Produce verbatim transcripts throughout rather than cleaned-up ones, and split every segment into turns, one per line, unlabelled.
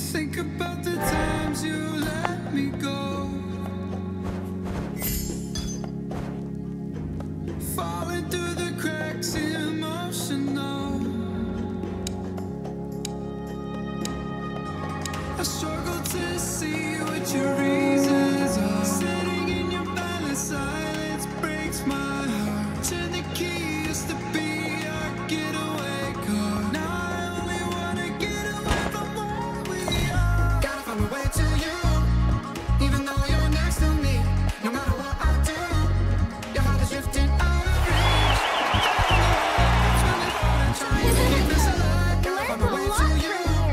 Think about the times you let me go, falling through the cracks, emotional. I struggle to see what your reasons are. Sitting in your balance, silence breaks my heart. Turn the key, used to be our getaway car. Now I only wanna get away from where we are. Gotta find my way to you, even though you're next to me. No matter what I do, your heart is drifting out of reach. I don't know what I'm trying to keep this alive. Gotta find my way to you.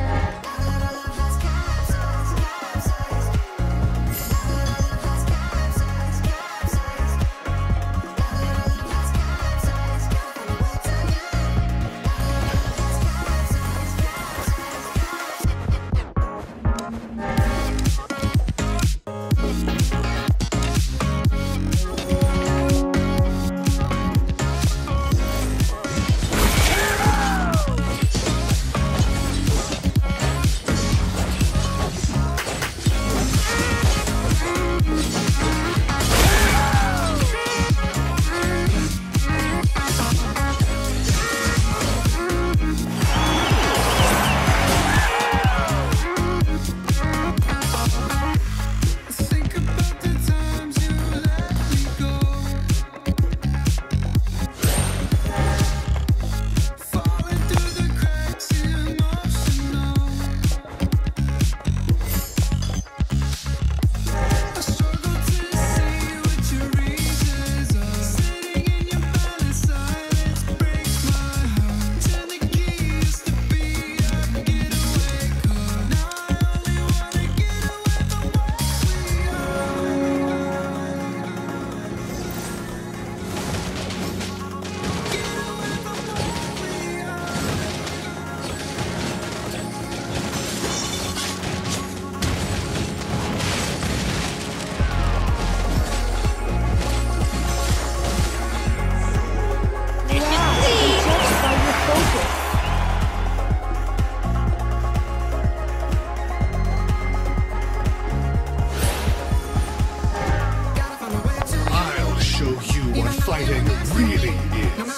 Fighting really is.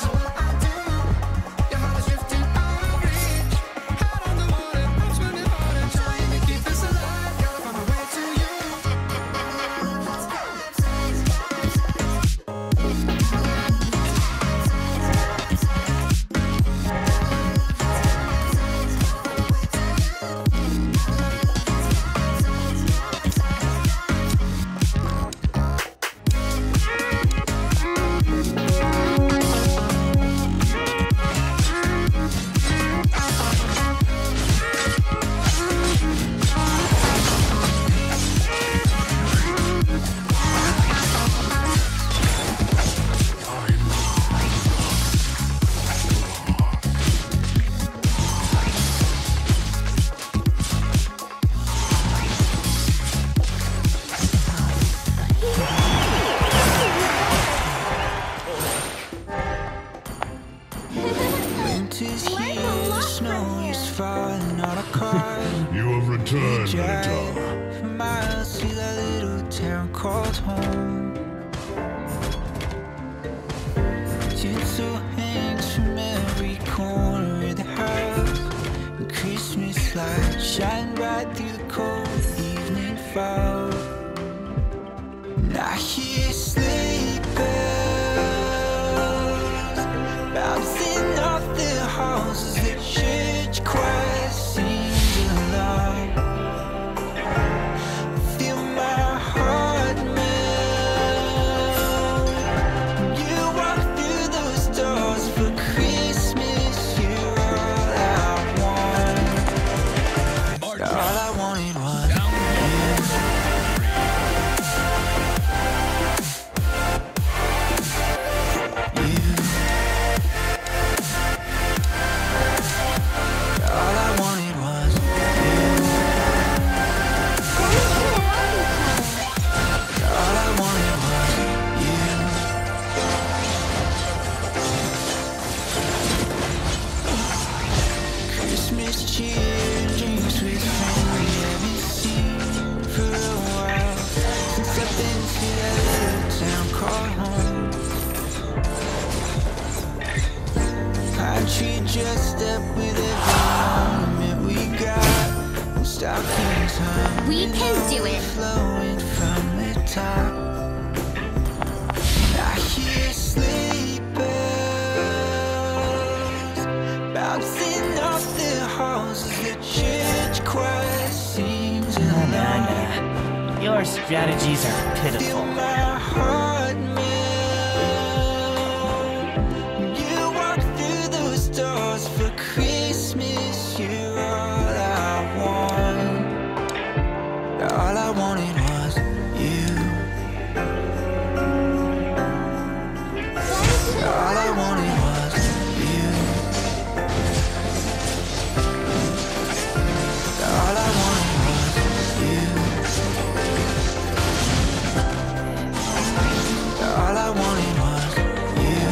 You have returned, little.
For miles to that little town called home. Tinsel hangs from every corner of the house, and Christmas lights shine bright through the cold evening fog. And I hear sleigh bells bouncing off the houses, the church choir sings aloud. Feel my heart melt. You walk through those doors for Christmas. You're all I want. All I wanted was you.
We can do it.
Flowing from the top. I hear sleepers bouncing off the halls as the church choir sings.
Nana, your strategies are pitiful.
My heart melt. You walk through those doors for Christmas. You're all I want. All I wanted was you. All I wanted was you. All I wanted was you. All I wanted was you.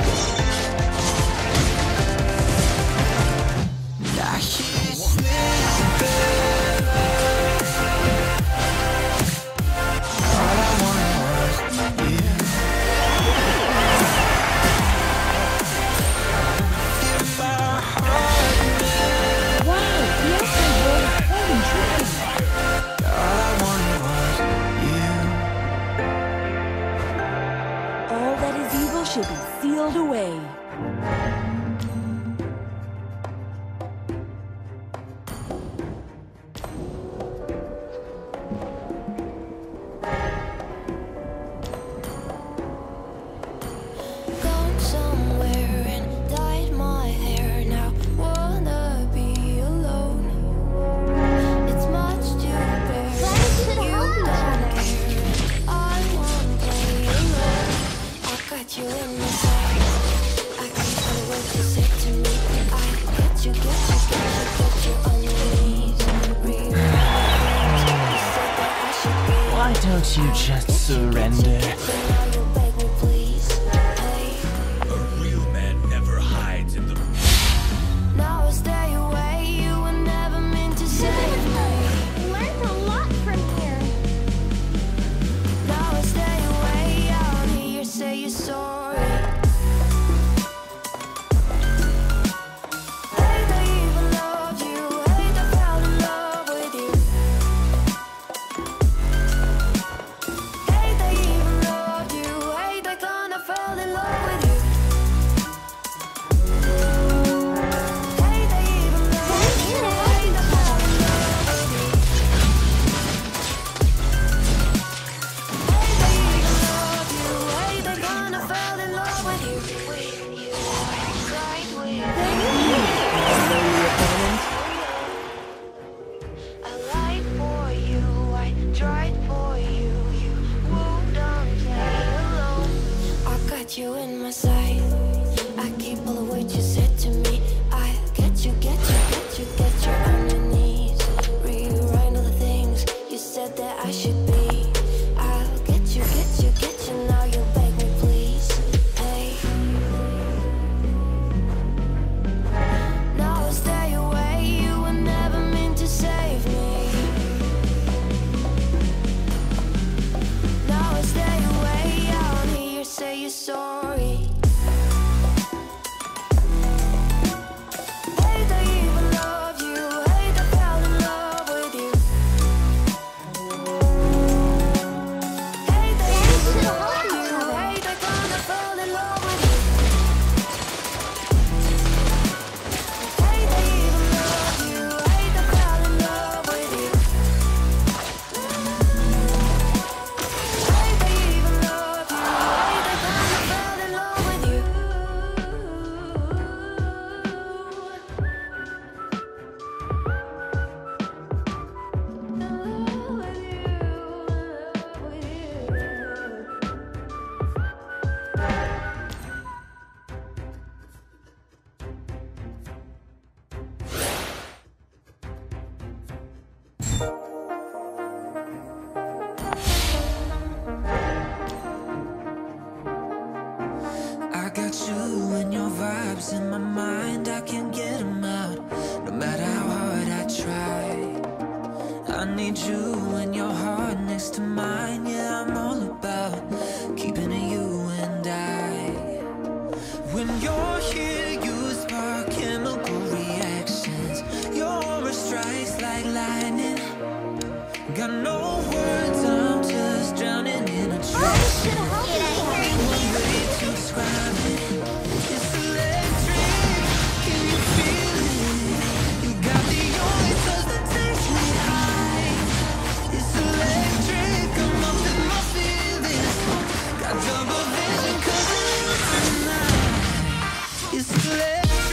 I hear sleepers. All I wanted was you. Feel my heart melt.
Wow, the outside world is holding true.
All I wanted was you.
All that is evil should be sealed away.
Gone somewhere and dyed my hair now. Wanna be alone. It's much too bare. You don't care. I wanna play alone. I got you in my sights. I can't find what you said to me. I get you, get you, get you, get you on your knees. Rewrite the things you said that I should be.
Why don't you just surrender?
Now you beg me, please. Hey.
A real man never hides in the.
Now I stay away, you were never meant to save me.
Learned a lot from here.
Now I stay away, I don't hear you say you're sorry. Hate I even loved you, hate I fell in love with you. Hate I even loved you, hate I kinda fell in love with you. Hate I even loved you, hate I fell in love with you. Hate I even loved you, hate I kinda fell in love with you. Right with you. I lied for you, I tried for you, you moved on, play alone. I got you in my sight, I keep all the words you said to me. I get you, get you, get you, get you on your knees. Rewrite all the things you said that I should be. I'll get you, get you, get you, now you beg me, please. Hey. Now I stay away, you were never meant to save me. Now I stay away, I don't hear you say you're sorry. Hate I even loved you, hate I fell in love with you. Hate I even loved you, hate I kinda fell in love with you. Hate I even loved you, hate I fell in love with you. Hate I even loved you, hate I kinda fell in love with you.
I got you and your vibes in my mind. I can't get them out, no matter how hard I try. I need you and your heart next to mine. Yeah, I'm all about keeping it you and I. When you're here, you spark chemical reactions. Your aura strikes like lightning. Got no words, I'm just drowning in a
Oh,
trance.
should help
Way to describe it. It's electric. Can you feel it? You got the only touch that takes me high. It's electric. I'm up in my feelings. Got double vision 'cause of you tonight. It's electric.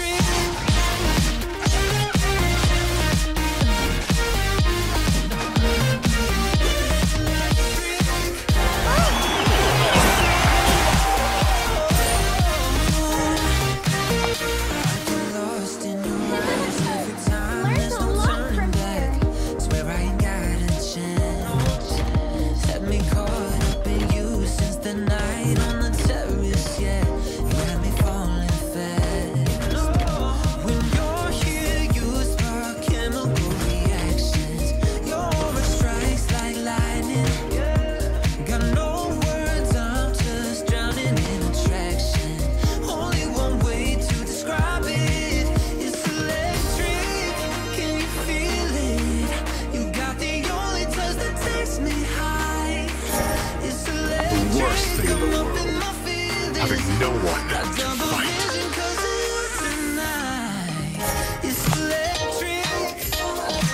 Lost in your eyes every time.
Learned
There's
a
no
lot
turning
from
back. Swear I ain't got a chance. Had me caught up in you since the night on the terrace. Yeah, you had me falling fast. When you're here, you spark chemical reactions. Your aura strikes like lightning. Got no words, I'm just drowning in attraction. Only one way to describe it. It's electric. Can you feel it? You got the only touch that takes me high. It's electric.
The worst thing in the
I'm up
world,
in my feelings.
having no one
Got
to
double
fight.
vision 'cause of you tonight. It's electric. Lost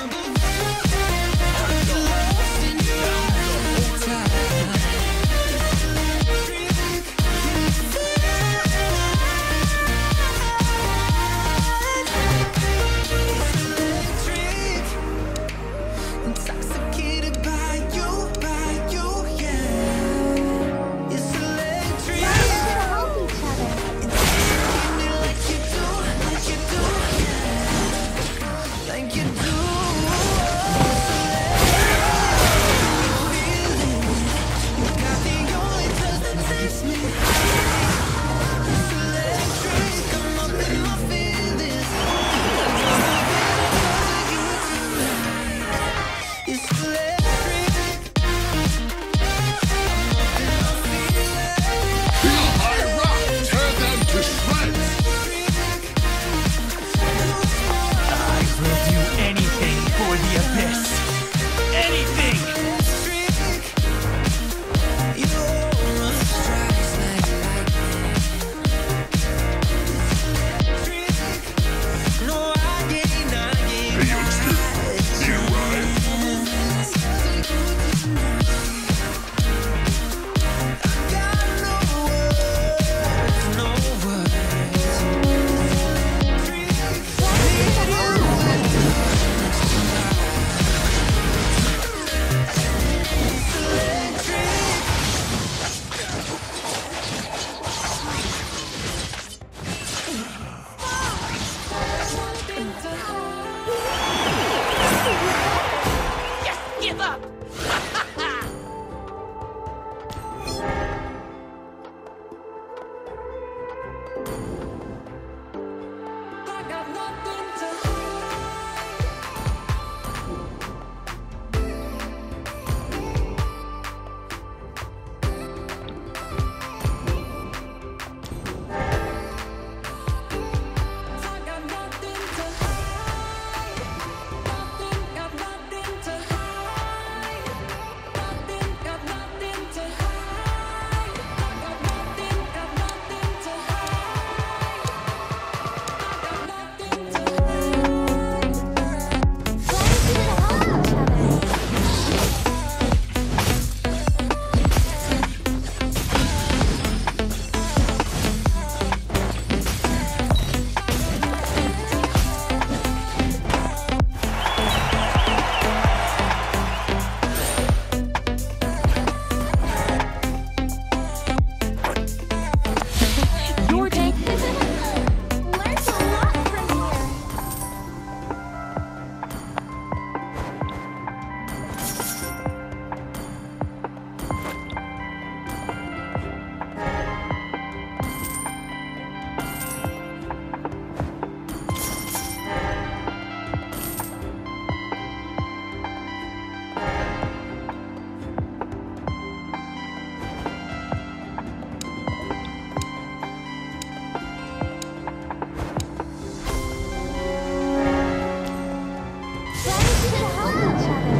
in your eyes every time. Intoxicated by you, by you, yeah. It's electric.
Learn to help each other.
Treat me like you do, like you do, yeah. Like you do. You got the only touch that takes me high. It's electric. I'm up in my feelings. It's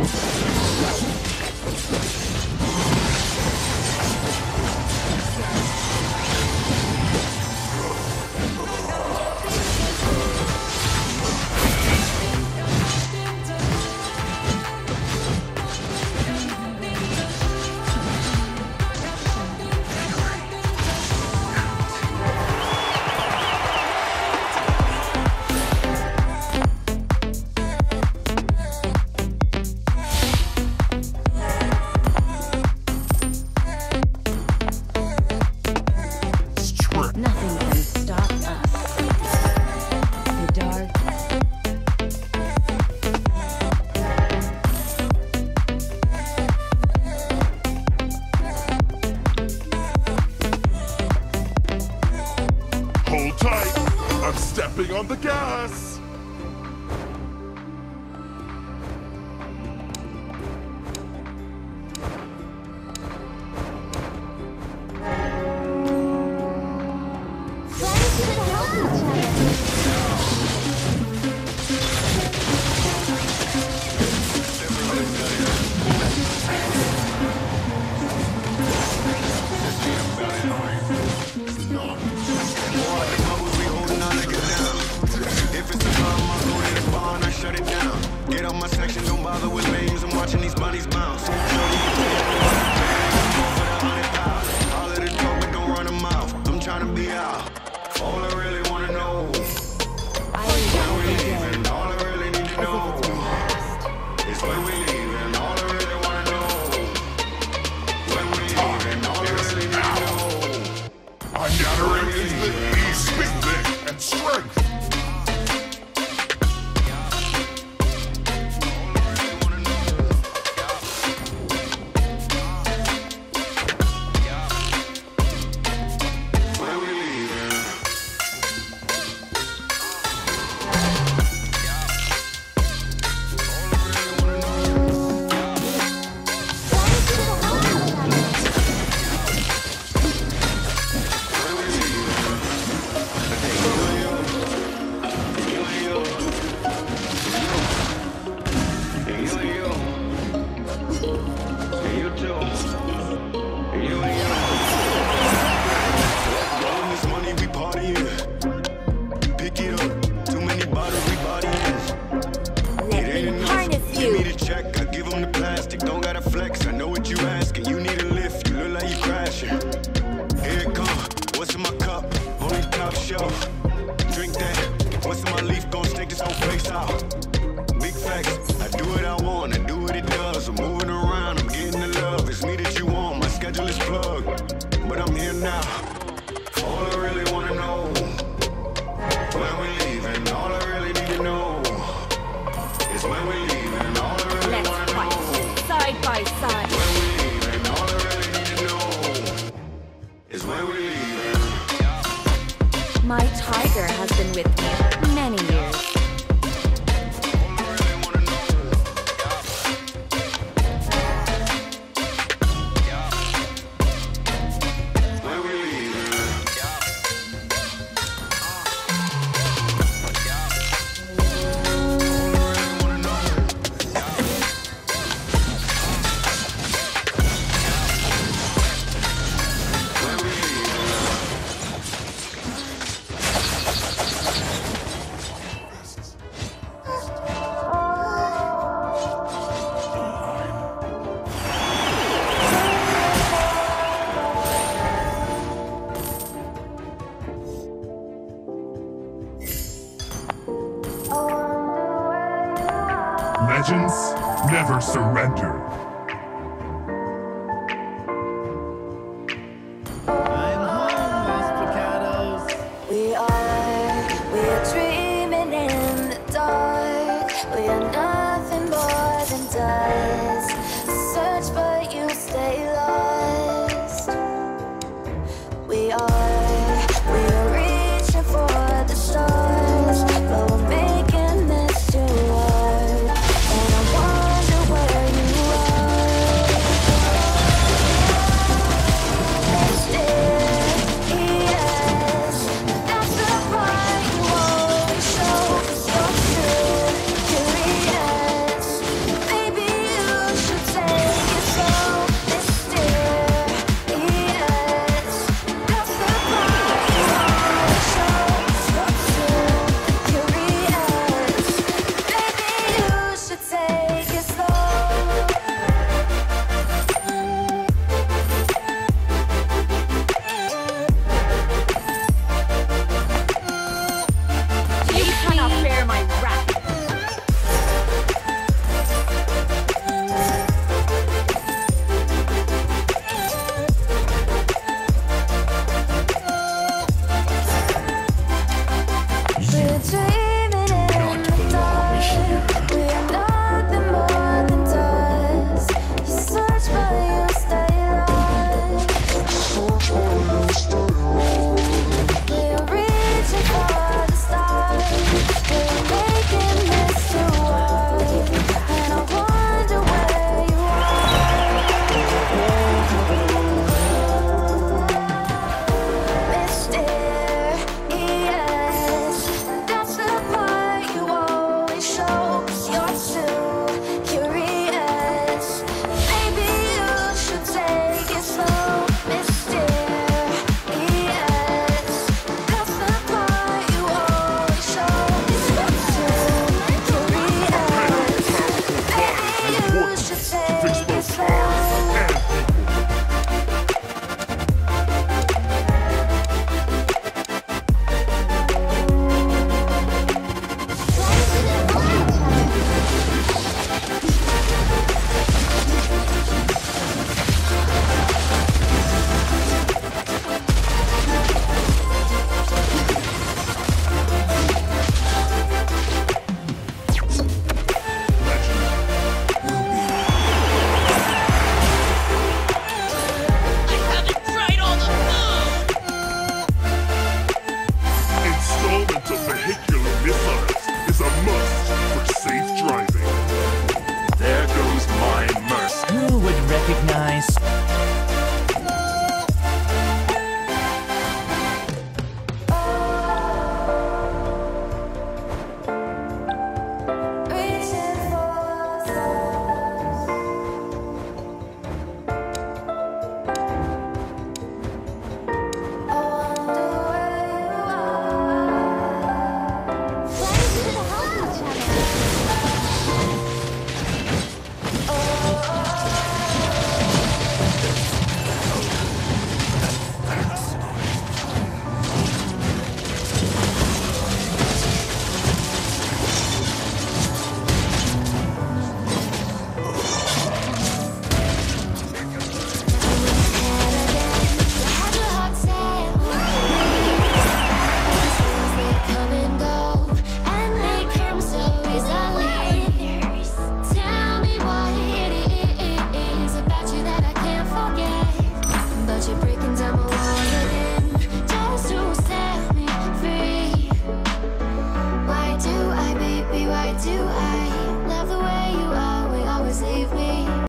Nothing can stop us. The dark.
Hold tight! I'm stepping on the gas!
Friends should help each other.
If it's a problem, I'll go to the bar and I shut it down. Get out my section, don't bother with names. I'm watching these bodies bounce. Shorty, you pay it for the hundred pounds. All of the talk, but don't run them out. I'm trying to be out. All I really wanna know
I
is when we
love the
leaving.
day.
All I really need to
As if
know
it's been past.
is when we leaving. All I really wanna know when we leaving. All I really need to know.
I'm gathering instant speed and strength!
When we leaving.
Friends should help each other.
Let me harness
Give me
you.
the check, I give 'em the plastic. Don't gotta flex, I know what you asking. You need a lift, you look like you crashing. Here it come, what's in my cup? Only top shelf. Drink that, what's in my leaf? Gon' stick this whole place out. Big facts, I do what I want, I do what it does. I'm moving around, I'm getting the love. It's me that you want, my schedule is plugged. But I'm here now. All I really wanna know when we leaving. All I really need to know is when we leaving. All I really
Let's
wanna
fight
know
side by side.
when we leaving. All I really need to know is when we leaving.
My tiger has been with me many years.
All I really wanna know when we leaving.
Legends never surrender.